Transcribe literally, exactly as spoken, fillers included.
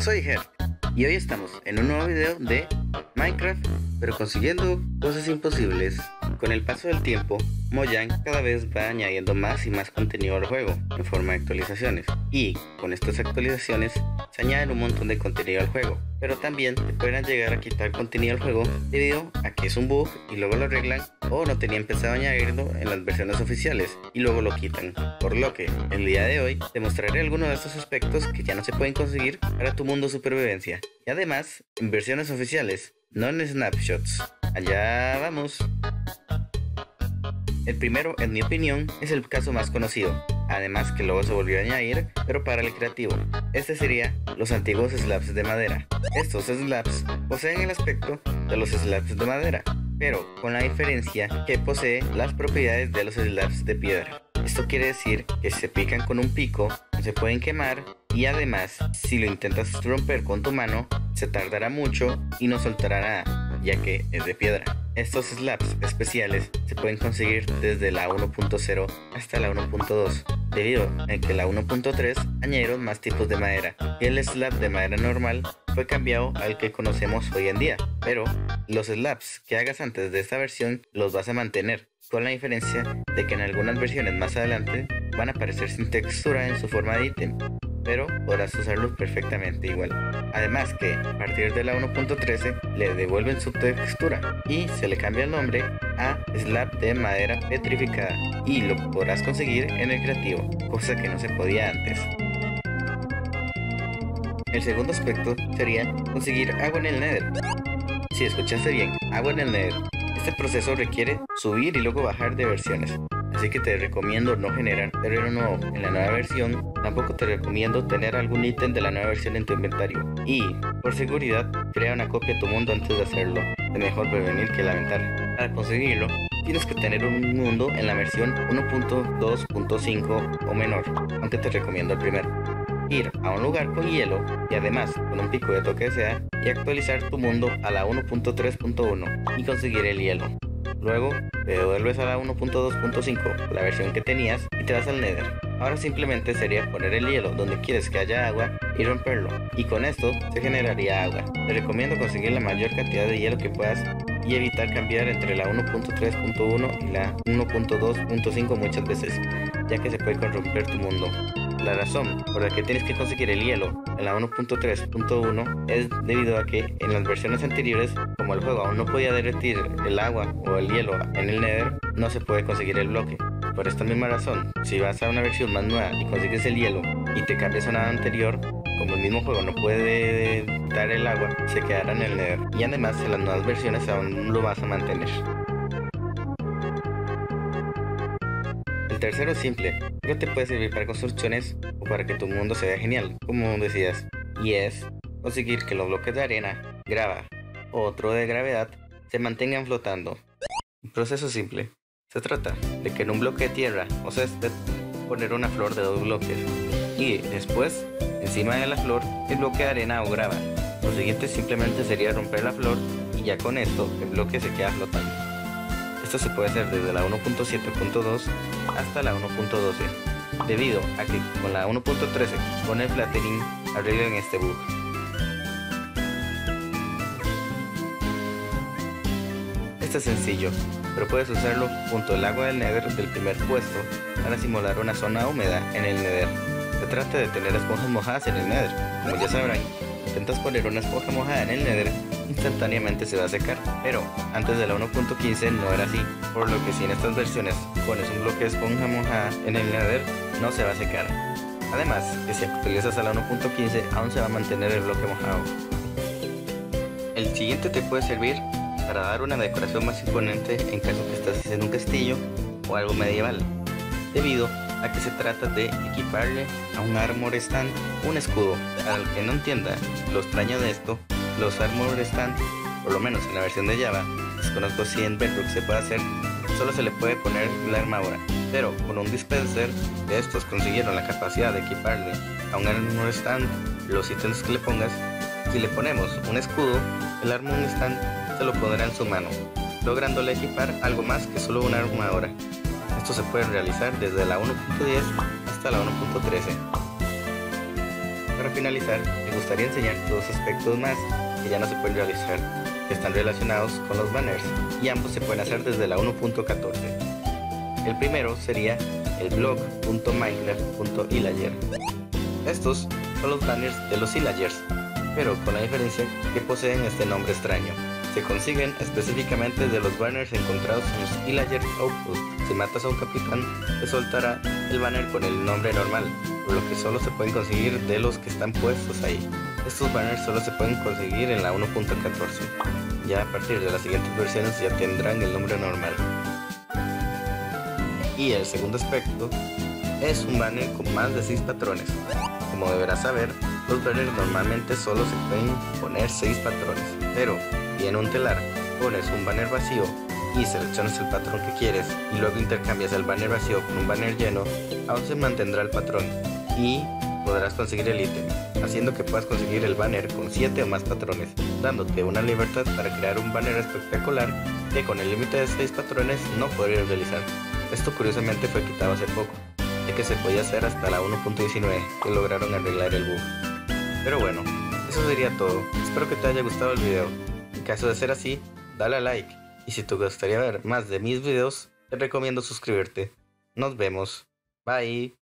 soy Ger y hoy estamos en un nuevo video de Minecraft, pero consiguiendo cosas imposibles. Con el paso del tiempo, Mojang cada vez va añadiendo más y más contenido al juego en forma de actualizaciones, y con estas actualizaciones se añaden un montón de contenido al juego, pero también te pueden llegar a quitar contenido al juego debido a que es un bug y luego lo arreglan, o no tenían pensado añadirlo en las versiones oficiales y luego lo quitan. Por lo que el día de hoy te mostraré algunos de estos aspectos que ya no se pueden conseguir para tu mundo supervivencia, y además en versiones oficiales, no en snapshots. Allá vamos. El primero, en mi opinión, es el caso más conocido, además que luego se volvió a añadir, pero para el creativo. Este sería los antiguos slabs de madera. Estos slabs poseen el aspecto de los slabs de madera, pero con la diferencia que posee las propiedades de los slabs de piedra. Esto quiere decir que si se pican con un pico, se pueden quemar, y además, si lo intentas romper con tu mano, se tardará mucho y no soltará nada, ya que es de piedra. Estos slabs especiales se pueden conseguir desde la uno punto cero hasta la uno punto dos, debido a que la uno punto tres añadieron más tipos de madera, y el slab de madera normal fue cambiado al que conocemos hoy en día, pero los slabs que hagas antes de esta versión los vas a mantener, con la diferencia de que en algunas versiones más adelante van a aparecer sin textura en su forma de ítem, pero podrás usarlos perfectamente igual. Además que a partir de la uno punto trece le devuelven su textura y se le cambia el nombre a slab de madera petrificada, y lo podrás conseguir en el creativo, cosa que no se podía antes. El segundo aspecto sería conseguir agua en el Nether. Si escuchaste bien, agua en el Nether. Este proceso requiere subir y luego bajar de versiones, así que te recomiendo no generar terreno nuevo en la nueva versión. Tampoco te recomiendo tener algún ítem de la nueva versión en tu inventario, y por seguridad crea una copia de tu mundo antes de hacerlo. Es mejor prevenir que lamentar. Para conseguirlo tienes que tener un mundo en la versión uno punto dos punto cinco o menor, aunque te recomiendo el primero. Ir a un lugar con hielo y además con un pico de toque de seda, y actualizar tu mundo a la uno punto tres punto uno y conseguir el hielo. Luego te devuelves a la uno punto dos punto cinco, la versión que tenías, y te vas al Nether. Ahora simplemente sería poner el hielo donde quieres que haya agua y romperlo, y con esto se generaría agua. Te recomiendo conseguir la mayor cantidad de hielo que puedas y evitar cambiar entre la uno punto tres punto uno y la uno punto dos punto cinco muchas veces, ya que se puede corromper tu mundo. La razón por la que tienes que conseguir el hielo en la uno punto tres punto uno es debido a que en las versiones anteriores, como el juego aún no podía derretir el agua o el hielo en el Nether, no se puede conseguir el bloque. Por esta misma razón, si vas a una versión más nueva y consigues el hielo y te cambias a una anterior, como el mismo juego no puede dar el agua, se quedará en el Nether, y además en las nuevas versiones aún lo vas a mantener. El tercero es simple, pero te puede servir para construcciones o para que tu mundo se vea genial, como decías, y es conseguir que los bloques de arena, grava o otro de gravedad se mantengan flotando. Un proceso simple. Se trata de que en un bloque de tierra o césped poner una flor de dos bloques, y después encima de la flor el bloque de arena o grava. Lo siguiente simplemente sería romper la flor, y ya con esto el bloque se queda flotando. Esto se puede hacer desde la uno punto siete punto dos hasta la uno punto doce, debido a que con la uno punto trece con el flattering arreglan este bug. Este es sencillo, pero puedes usarlo junto al agua del Nether del primer puesto para simular una zona húmeda en el Nether. Se trata de tener esponjas mojadas en el Nether. Como ya sabrán, intentas poner una esponja mojada en el Nether, instantáneamente se va a secar, pero antes de la uno punto quince no era así, por lo que si en estas versiones pones un bloque de esponja mojada en el Nether, no se va a secar. Además, que si actualizas a la uno punto quince aún se va a mantener el bloque mojado. El siguiente te puede servir para dar una decoración más imponente en caso que estés en un castillo o algo medieval, debido a que se trata de equiparle a un armor stand un escudo. Para el que no entienda lo extraño de esto, los armor stand, por lo menos en la versión de Java, desconozco si en Bedrock se puede hacer, solo se le puede poner la armadura, pero con un dispenser de estos consiguieron la capacidad de equiparle a un armor stand los ítems que le pongas. Si le ponemos un escudo, el armor stand se lo pondrá en su mano, lográndole equipar algo más que solo una armadura. Esto se puede realizar desde la uno punto diez hasta la uno punto trece. Para finalizar, me gustaría enseñarte dos aspectos más que ya no se pueden realizar, que están relacionados con los banners, y ambos se pueden hacer desde la uno punto catorce. El primero sería el blog.minecraft.illager. Estos son los banners de los illagers, pero con la diferencia que poseen este nombre extraño. Se consiguen específicamente de los banners encontrados en los Illager Outpost. Si matas a un capitán, te soltará el banner con el nombre normal, por lo que solo se pueden conseguir de los que están puestos ahí. Estos banners solo se pueden conseguir en la uno punto catorce. Ya a partir de las siguientes versiones ya tendrán el nombre normal. Y el segundo aspecto es un banner con más de seis patrones. Como deberás saber, los banners normalmente solo se pueden poner seis patrones, pero si en un telar pones un banner vacío y seleccionas el patrón que quieres y luego intercambias el banner vacío con un banner lleno, aún se mantendrá el patrón y podrás conseguir el ítem, haciendo que puedas conseguir el banner con siete o más patrones, dándote una libertad para crear un banner espectacular que con el límite de seis patrones no podrías realizar. Esto curiosamente fue quitado hace poco, ya que se podía hacer hasta la uno punto diecinueve, que lograron arreglar el bug. Pero bueno, eso sería todo. Espero que te haya gustado el video. En caso de ser así, dale a like. Y si te gustaría ver más de mis videos, te recomiendo suscribirte. Nos vemos. Bye.